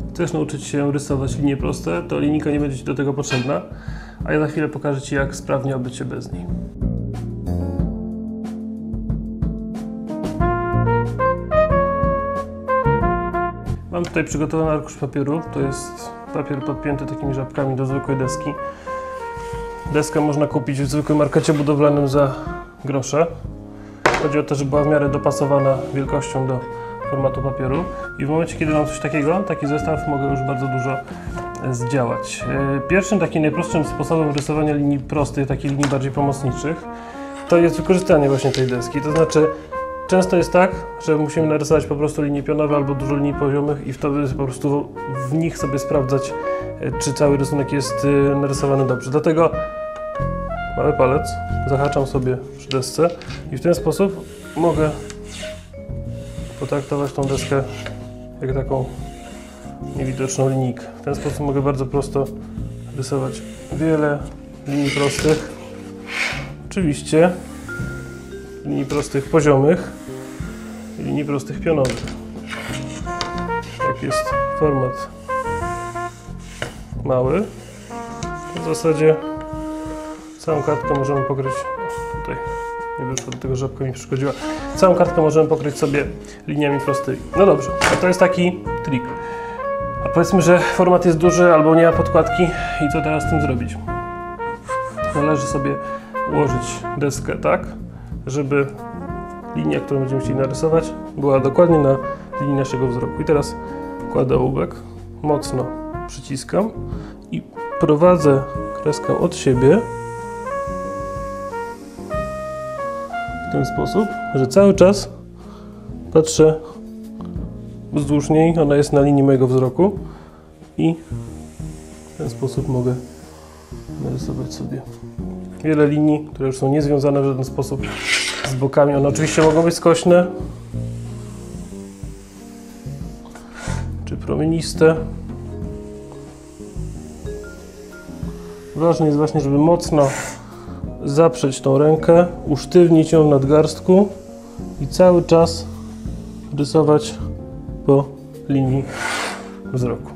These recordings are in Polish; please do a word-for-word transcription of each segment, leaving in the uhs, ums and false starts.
chcesz nauczyć się rysować linie proste, to linijka nie będzie Ci do tego potrzebna, a ja za chwilę pokażę Ci, jak sprawnie obyć się bez niej. Mam tutaj przygotowany arkusz papieru, to jest papier podpięty takimi żabkami do zwykłej deski. Deskę można kupić w zwykłym markecie budowlanym za grosze. Chodzi o to, żeby była w miarę dopasowana wielkością do formatu papieru i w momencie, kiedy mam coś takiego, taki zestaw, mogę już bardzo dużo zdziałać. Pierwszym takim najprostszym sposobem rysowania linii prostych, takich linii bardziej pomocniczych, to jest wykorzystanie właśnie tej deski. To znaczy, często jest tak, że musimy narysować po prostu linie pionowe albo dużo linii poziomych i wtedy po prostu w nich sobie sprawdzać, czy cały rysunek jest narysowany dobrze. Dlatego mały palec zahaczam sobie przy desce i w ten sposób mogę potraktować tą deskę jak taką niewidoczną linijkę. W ten sposób mogę bardzo prosto rysować wiele linii prostych. Oczywiście linii prostych poziomych i linii prostych pionowych. Jak jest format mały, to w zasadzie całą kartkę możemy pokryć, tutaj nie wyszło, do tego żabka mi przeszkodziła, całą kartkę możemy pokryć sobie liniami prostymi. No dobrze, a to jest taki trik. A powiedzmy, że format jest duży albo nie ma podkładki i co teraz z tym zrobić? Należy sobie ułożyć deskę tak, żeby linia, którą będziemy chcieli narysować, była dokładnie na linii naszego wzroku. I teraz kładę ołówek, mocno przyciskam i prowadzę kreskę od siebie w ten sposób, że cały czas patrzę wzdłuż niej, ona jest na linii mojego wzroku i w ten sposób mogę narysować sobie wiele linii, które już są niezwiązane w żaden sposób z bokami. One oczywiście mogą być skośne czy promieniste. Ważne jest właśnie, żeby mocno zaprzeć tą rękę, usztywnić ją w nadgarstku i cały czas rysować po linii wzroku.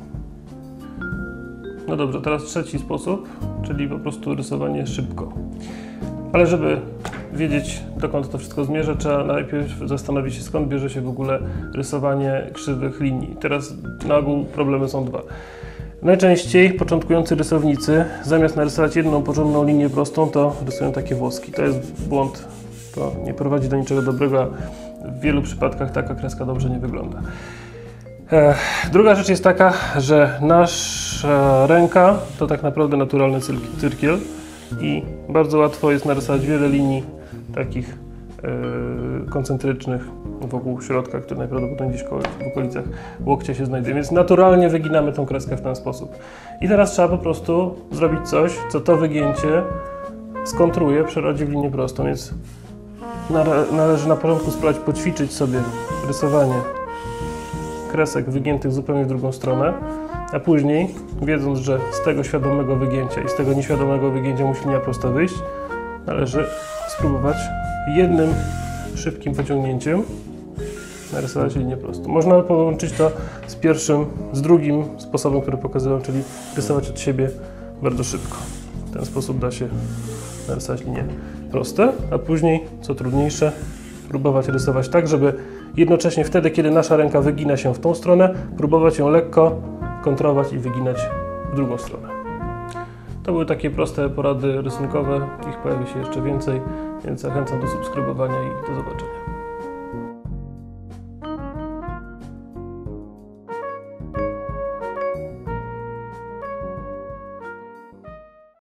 No dobrze, teraz trzeci sposób, czyli po prostu rysowanie szybko. Ale żeby wiedzieć, dokąd to wszystko zmierza, trzeba najpierw zastanowić się, skąd bierze się w ogóle rysowanie krzywych linii. Teraz na ogół problemy są dwa. Najczęściej początkujący rysownicy, zamiast narysować jedną porządną linię prostą, to rysują takie włoski. To jest błąd, to nie prowadzi do niczego dobrego, a w wielu przypadkach taka kreska dobrze nie wygląda. E, druga rzecz jest taka, że nasza ręka to tak naprawdę naturalny cyrkiel i bardzo łatwo jest narysować wiele linii takich e, koncentrycznych wokół środka, który najprawdopodobniej gdzieś w okolicach łokcia się znajduje, więc naturalnie wyginamy tą kreskę w ten sposób. I teraz trzeba po prostu zrobić coś, co to wygięcie skontruje, przerodzi w linię prostą, więc należy na początku spróbować poćwiczyć sobie rysowanie kresek wygiętych zupełnie w drugą stronę, a później, wiedząc, że z tego świadomego wygięcia i z tego nieświadomego wygięcia musi linia prosta wyjść, należy spróbować jednym szybkim pociągnięciem narysować linię prostą. Można połączyć to z pierwszym, z drugim sposobem, który pokazywałem, czyli rysować od siebie bardzo szybko. W ten sposób da się narysować linie proste, a później, co trudniejsze, próbować rysować tak, żeby jednocześnie wtedy, kiedy nasza ręka wygina się w tą stronę, próbować ją lekko kontrolować i wyginać w drugą stronę. To były takie proste porady rysunkowe, ich pojawi się jeszcze więcej, więc zachęcam do subskrybowania i do zobaczenia.